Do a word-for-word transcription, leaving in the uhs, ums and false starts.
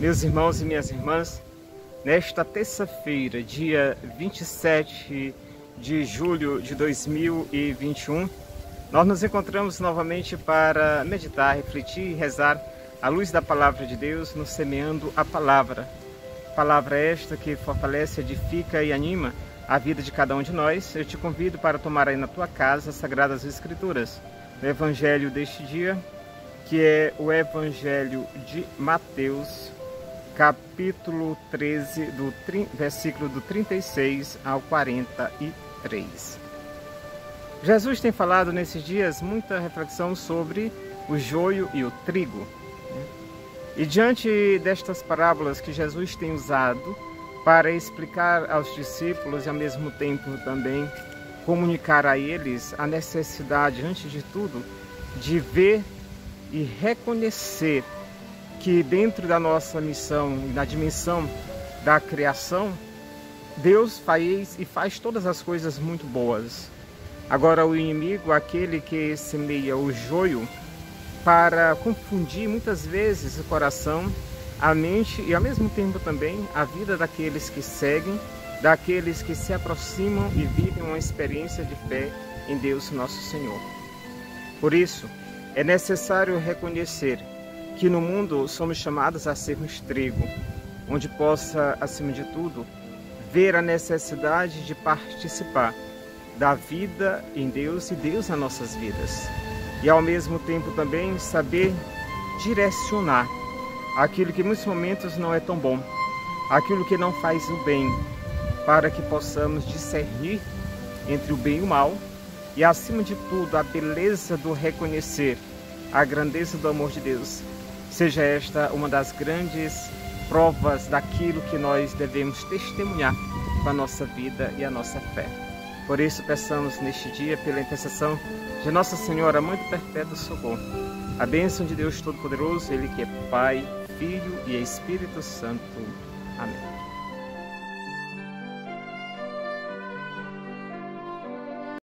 Meus irmãos e minhas irmãs, nesta terça-feira, dia vinte e sete de julho de dois mil e vinte e um, nós nos encontramos novamente para meditar, refletir e rezar à luz da Palavra de Deus, nos semeando a Palavra. Palavra esta que fortalece, edifica e anima a vida de cada um de nós. Eu te convido para tomar aí na tua casa as Sagradas Escrituras, o Evangelho deste dia, que é o Evangelho de Mateus, capítulo treze, do versículo do trinta e seis ao quarenta e três. Jesus tem falado nesses dias muita reflexão sobre o joio e o trigo. E diante destas parábolas que Jesus tem usado para explicar aos discípulos e ao mesmo tempo também comunicar a eles a necessidade, antes de tudo, de ver e reconhecer que dentro da nossa missão, na dimensão da criação, Deus faz e faz todas as coisas muito boas. Agora o inimigo, aquele que semeia o joio para confundir muitas vezes o coração, a mente e ao mesmo tempo também a vida daqueles que seguem, daqueles que se aproximam e vivem uma experiência de fé em Deus nosso Senhor. Por isso, é necessário reconhecer que no mundo somos chamados a sermos trigo, onde possa, acima de tudo, ver a necessidade de participar da vida em Deus e Deus nas nossas vidas. E ao mesmo tempo também saber direcionar aquilo que em muitos momentos não é tão bom, aquilo que não faz o bem, para que possamos discernir entre o bem e o mal e, acima de tudo, a beleza do reconhecer a grandeza do amor de Deus. Seja esta uma das grandes provas daquilo que nós devemos testemunhar com a nossa vida e a nossa fé. Por isso, peçamos neste dia, pela intercessão de Nossa Senhora, Mãe do Perpétuo Socorro, a bênção de Deus Todo-Poderoso, Ele que é Pai, Filho e Espírito Santo. Amém.